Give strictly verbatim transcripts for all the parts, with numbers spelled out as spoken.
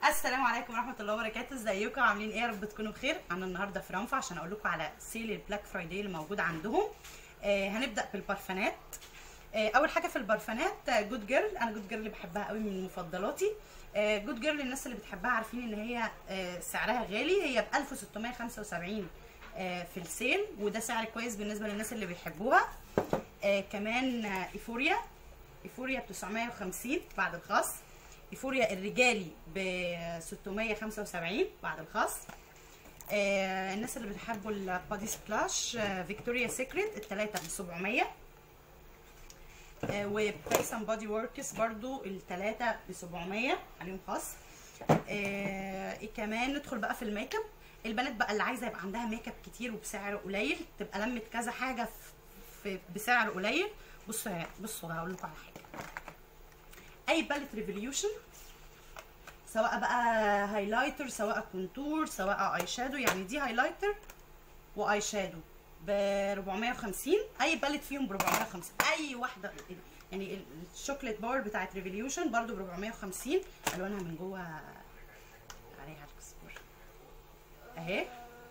السلام عليكم ورحمه الله وبركاته. ازيكم عاملين ايه؟ يا رب تكونوا بخير. انا النهارده في رنفع عشان اقول لكم على سيل البلاك فرايداي اللي موجود عندهم. آه هنبدا بالبرفانات. آه اول حاجه في البرفانات جود جيرل. انا جود جيرل بحبها قوي، من مفضلاتي. آه جود جيرل الناس اللي بتحبها عارفين ان هي آه سعرها غالي، هي ب ألف وستمية وخمسة وسبعين آه في السيل، وده سعر كويس بالنسبه للناس اللي بيحبوها. آه كمان آه ايفوريا ايفوريا ب تسعمية وخمسين بعد الخصم. ايفوريا الرجالي ب ستمية وخمسة وسبعين بعد الخصم. آه الناس اللي بتحبوا البادي سبلاش آه فيكتوريا سيكريت الثلاثه ب سبعمية. آه وبريس اند بادي وركس برضو الثلاثه ب سبعمية عليهم خصم. آه ايه كمان؟ ندخل بقى في الميك اب. البنات بقى اللي عايزه يبقى عندها ميك اب كتير وبسعر قليل، تبقى لمت كذا حاجه في بسعر قليل. بصوا بصوا هقول لكم على حاجه. اي باليت ريفوليوشن، سواء بقى هايلايتر سواء كونتور سواء اي شادو، يعني دي هايلايتر واي شادو ب أربعمية وخمسين، اي باليت فيهم ب أربعمية وخمسين، اي واحده. يعني الشوكليت بار بتاعت ريفوليوشن برده ب أربعمية وخمسين، الوانها من جوه عليها اكسبور اهي،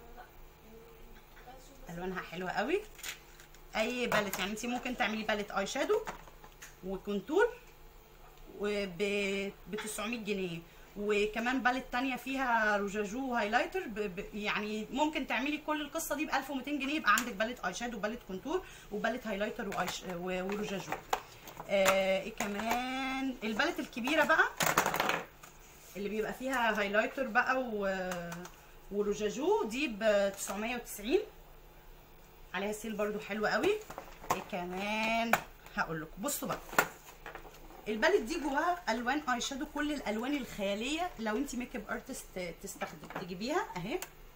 الوانها حلوه قوي. اي باليت، يعني انت ممكن تعملي باليت اي شادو وكونتور وب تسعمية جنيه، وكمان باليت تانية فيها روجاجو وهايلايتر ب... ب... يعني ممكن تعملي كل القصه دي ب ألف ومتين جنيه، يبقى عندك باليت اي شادو وباليت كونتور وباليت هايلايتر وأيش... و... وروجاجو. آه... ايه كمان؟ الباليت الكبيره بقى اللي بيبقى فيها هايلايتر بقى و... وروجاجو دي ب تسعمية وتسعين، عليها سيل برضو حلوه قوي. ايه كمان؟ هقول لكم. بصوا بقى، الباليت دي جواها الوان اي شادو، كل الالوان الخياليه لو انت ميك اب ارتست تستخدم تجيبيها اهي.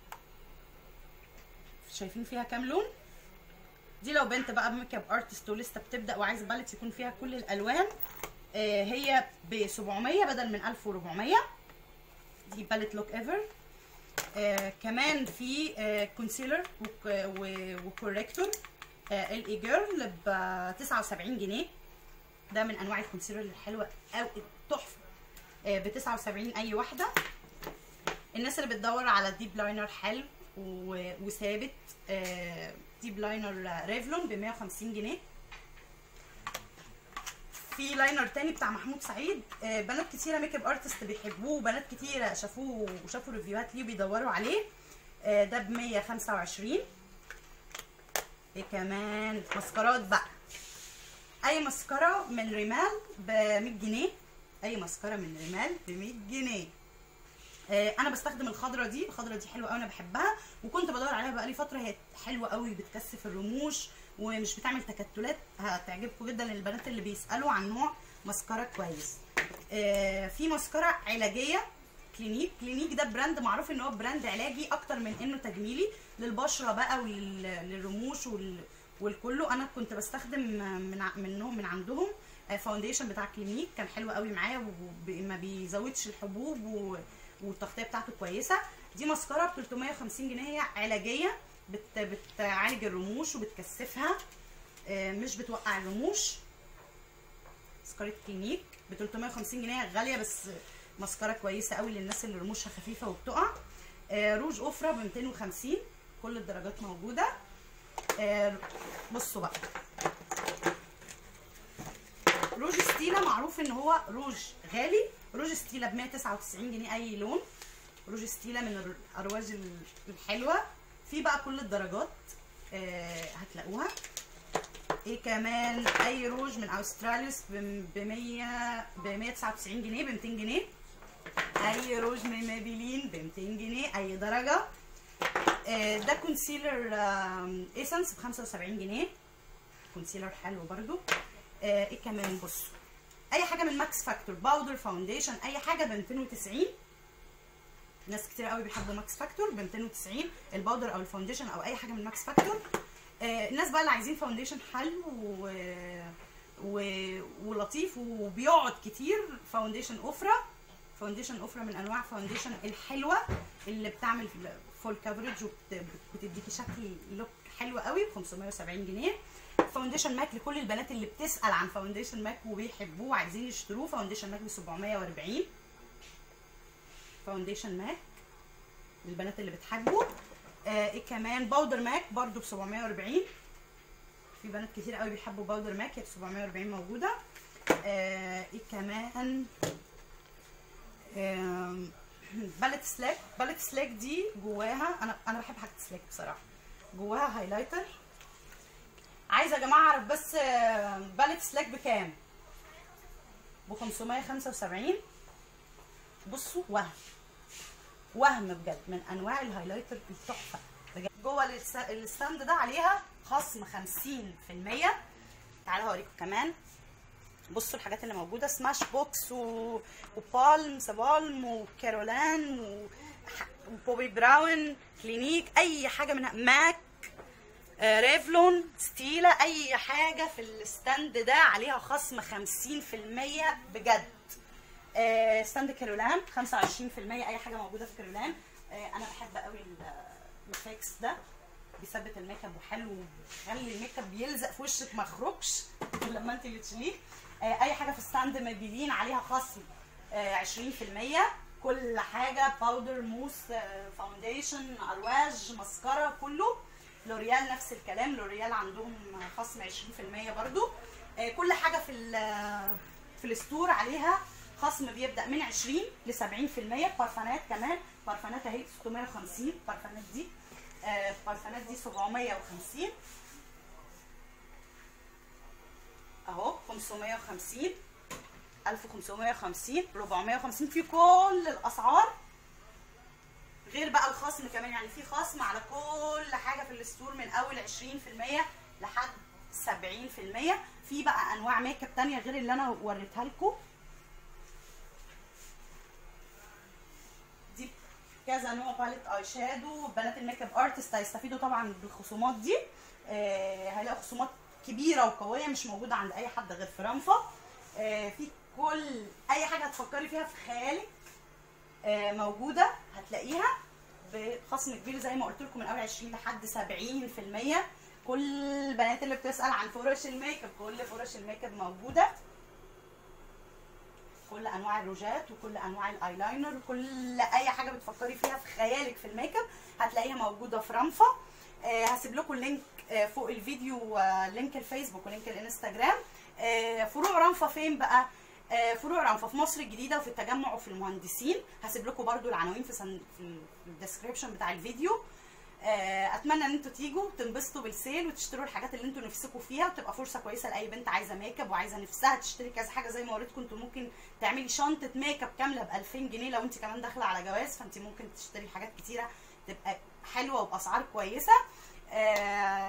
شايفين فيها كام لون؟ دي لو بنت بقى ميك اب ارتست ولسه بتبدا وعايزه باليت يكون فيها كل الالوان، آه هي ب سبعمية بدل من ألف وأربعمية. دي باليت لوك ايفر. آه كمان في آه كونسيلر وكوريكتور آه ال اي جيرل ب تسعة وسبعين جنيه. ده من انواع الكونسيلر الحلوه او التحفه، ب تسعة وسبعين اي واحده. الناس اللي بتدور على ديب لاينر حلو وثابت، ديب لاينر ريفلون ب مية وخمسين جنيه. في لاينر تاني بتاع محمود سعيد، بنات كتيره ميك اب ارتست بيحبوه وبنات كتيره شافوه وشافوا ريفيوهات ليه وبيدوروا عليه. ده ب مية وخمسة وعشرين. ايه كمان؟ مسكرات بقى. اي مسكره من ريمال ب مية جنيه، اي مسكره من ريمال ب مية جنيه. آه انا بستخدم الخضره دي، الخضره دي حلوه قوي، انا بحبها وكنت بدور عليها بقالي فتره. هي حلوه قوي، بتكثف الرموش ومش بتعمل تكتلات، هتعجبكم جدا للبنات اللي بيسالوا عن نوع مسكره كويس. آه في مسكره علاجيه كلينيك. كلينيك ده براند معروف ان هو براند علاجي اكتر من انه تجميلي، للبشره بقى وللرموش وال والكله. انا كنت بستخدم من منهم من عندهم فاونديشن بتاع كلينيك، كان حلو قوي معايا وما بيزودش الحبوب والتغطيه بتاعته كويسه. دي مسكره ب تلتمية وخمسين جنيه، هي علاجيه، بت بتعالج الرموش وبتكثفها، مش بتوقع الرموش. مسكره كلينيك ب تلتمية وخمسين جنيه، غاليه بس مسكره كويسه قوي للناس اللي رموشها خفيفه وبتقع. روج اوفرا ب ميتين وخمسين، كل الدرجات موجوده. آه بصوا بقى، روج ستيلا معروف ان هو روج غالي. روج ستيلا ب مية وتسعة وتسعين جنيه اي لون. روج ستيلا من الارواج الحلوه، في بقى كل الدرجات آه هتلاقوها. ايه كمان؟ اي روج من اوستراليوس ب مية ب مية وتسعة وتسعين جنيه، ب ميتين جنيه. اي روج من مابيلين ب ميتين جنيه اي درجه. ده كونسيلر ايسنس ب خمسة وسبعين جنيه، كونسيلر حلو برضو. ايه كمان؟ بصوا، اي حاجه من ماكس فاكتور، باودر فاونديشن، اي حاجه ب ميتين وتسعين. ناس كتير قوي بيحبوا ماكس فاكتور ب ميتين وتسعين، الباودر او الفاونديشن او اي حاجه من ماكس فاكتور. الناس بقى اللي عايزين فاونديشن حلو و... و... ولطيف وبيقعد كتير، فاونديشن اوفرا. فاونديشن اوفرا من انواع فاونديشن الحلوه اللي بتعمل فول كفرج وبتديكي شكل لوك حلو قوي ب خمسمية وسبعين جنيه. فاونديشن ماك لكل البنات اللي بتسال عن فاونديشن ماك وبيحبوه وعايزين يشتروه، فاونديشن ماك ب سبعمية وأربعين. فاونديشن ماك للبنات اللي بتحبه. آه ايه كمان؟ باودر ماك برضو ب سبعمية واربعين، في بنات كتير قوي بيحبوا باودر ماك، هي ب سبعمية واربعين موجوده. آه ايه كمان؟ آه باليت سلاك. باليت سلاك دي جواها، انا انا بحب حاجه سلاك بصراحه، جواها هايلايتر. عايزه يا جماعه اعرف بس آه باليت سلاك بكام؟ ب خمسمية وخمسة وسبعين. بصوا وهم وهم بجد من انواع الهايلايتر التحفه بجد. جوه الستاند ده عليها خصم خمسين في المية. تعالوا هوريكم كمان. بصوا الحاجات اللي موجوده، سماش بوكس و... وبالم سبالم وكارولان و... وبوبي براون، كلينيك، اي حاجه منها، ماك، آه، ريفلون، ستيلا، اي حاجه في الستاند ده عليها خصم خمسين في المية بجد. آه، ستاند كارولان خمسة وعشرين في المية، اي حاجه موجوده في كارولان. آه، انا بحب قوي الفيكس ده، بيثبت الميك اب وحلو وبيخلي الميك اب يلزق في وشك ما يخرجش لما انت اللي تشيليه. آه، اي حاجه في ستاند مابيلين عليها خصم آه، عشرين في المية. كل حاجه باودر، موس، آه، فاونديشن، ارواج، ماسكارا، كله. لوريال نفس الكلام، لوريال عندهم خصم عشرين في المية برضو. آه، كل حاجه في في الستور عليها خصم بيبدا من عشرين ل سبعين في المية. بارفانات كمان، بارفانات اهي ستمية وخمسين، بارفانات دي آه بارفانات دي سبعمية وخمسين اهو، خمسمية وخمسين، الف وخمسمية وخمسين، اربعمية وخمسين، في كل الاسعار. غير بقى الخصم كمان، يعني في خصم على كل حاجه في الستور من اول عشرين في المية لحد سبعين في المية. في بقى انواع ميك اب تانيه غير اللي انا وريتها لكم، دي كذا نوع باليت اي شادو. بنات الميك اب ارتست هيستفيدوا طبعا بالخصومات دي. آه هيلاقوا خصومات كبيره وقويه مش موجوده عند اي حد غير في رنفه. آه في كل اي حاجه هتفكري فيها في خيالك آه موجوده هتلاقيها بخصم كبير زي ما قلت لكم، من اول عشرين لحد سبعين في المية. كل البنات اللي بتسال عن فرش الميك اب، كل فرش الميك اب موجوده، كل انواع الروجات وكل انواع الايلاينر، كل اي حاجه بتفكري فيها في خيالك في الميك اب هتلاقيها موجوده في رنفه. آه هسيب لكم اللينك آه فوق الفيديو، آه لينك الفيسبوك ولينك الانستجرام. آه فروع رنفه فين بقى؟ آه فروع رنفه في مصر الجديده وفي التجمع وفي المهندسين. هسيب لكم برده العناوين في سن... في الديسكريبشن بتاع الفيديو. اتمنى ان انتوا تيجوا تنبسطوا بالسيل وتشتروا الحاجات اللي انتوا نفسكم فيها، وتبقى فرصه كويسه لاي بنت عايزه ميك اب وعايزه نفسها تشتري كذا حاجه. زي ما وريتكم انتوا ممكن تعملي شنطه ميك اب كامله ب الفين جنيه لو انت كمان داخله على جواز، فانت ممكن تشتري حاجات كتيره تبقى حلوه وباسعار كويسه.